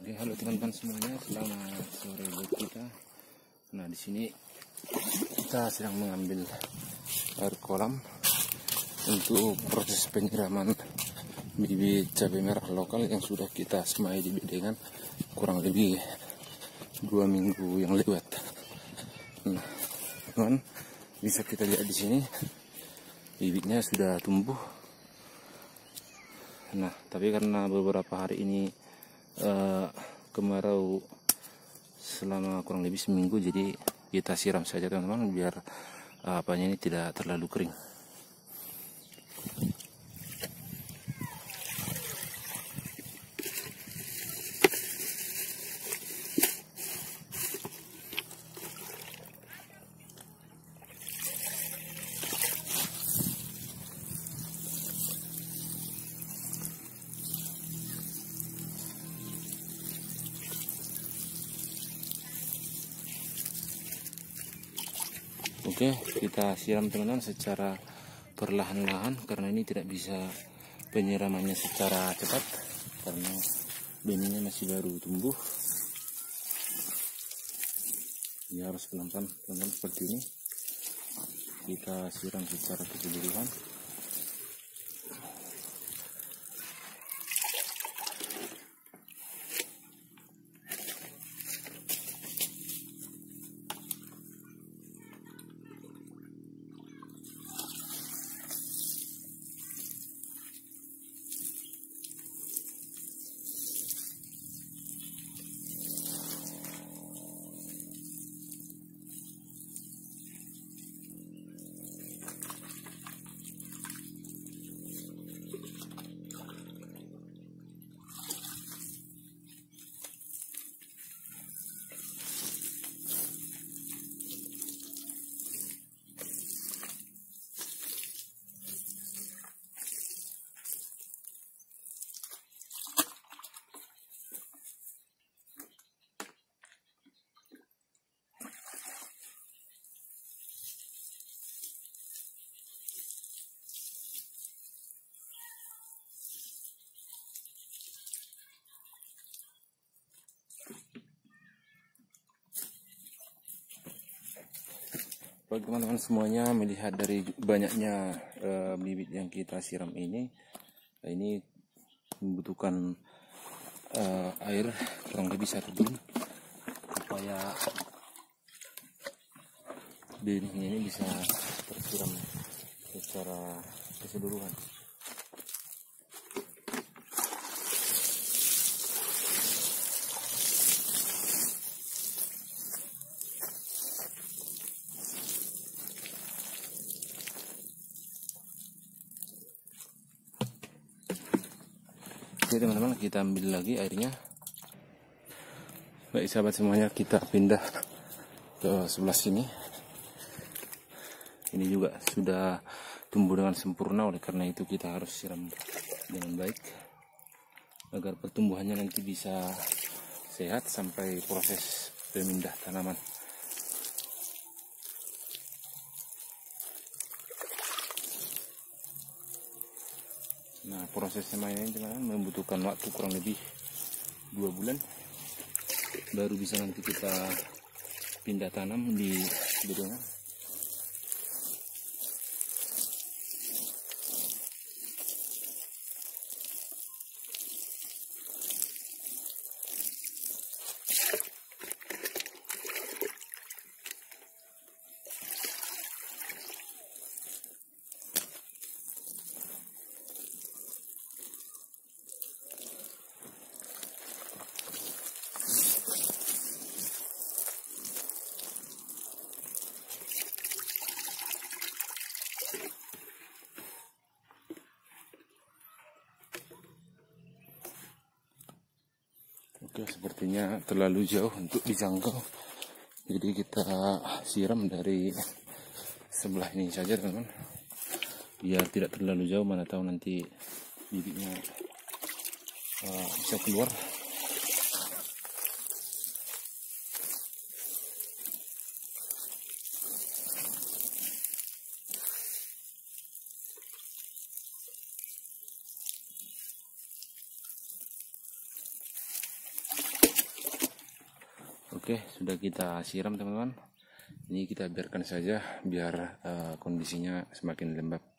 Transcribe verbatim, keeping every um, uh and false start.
Oke, halo teman-teman semuanya, selamat sore buat kita. Nah, di sini kita sedang mengambil air kolam untuk proses penyiraman bibit cabai merah lokal yang sudah kita semai di bedengan kurang lebih dua minggu yang lewat. Nah, teman, bisa kita lihat di sini bibitnya sudah tumbuh. Nah, tapi karena beberapa hari ini Uh, kemarau selama kurang lebih seminggu, jadi kita siram saja teman-teman biar uh, apanya ini tidak terlalu kering. Oke, kita siram teman-teman secara perlahan-lahan karena ini tidak bisa penyiramannya secara cepat karena benihnya masih baru tumbuh. Ini harus pelan-pelan teman-teman, seperti ini. Kita siram secara keseluruhan. Bagi teman-teman semuanya, melihat dari banyaknya uh, bibit yang kita siram ini, ini membutuhkan uh, air kurang lebih satu bulan supaya benihnya ini bisa tersiram secara keseluruhan. Oke teman-teman, kita ambil lagi airnya. Baik sahabat semuanya, kita pindah ke sebelah sini. Ini juga sudah tumbuh dengan sempurna, oleh karena itu kita harus siram dengan baik agar pertumbuhannya nanti bisa sehat sampai proses pemindah tanaman. Nah, proses semaian ini teman-teman membutuhkan waktu kurang lebih dua bulan baru bisa nanti kita pindah tanam di bedengan. Oke, sepertinya terlalu jauh untuk dijangkau, jadi kita siram dari sebelah ini saja teman-teman, biar tidak terlalu jauh, mana tahu nanti bibitnya uh, bisa keluar. Oke, sudah kita siram teman-teman. Ini kita biarkan saja biar uh, kondisinya semakin lembab.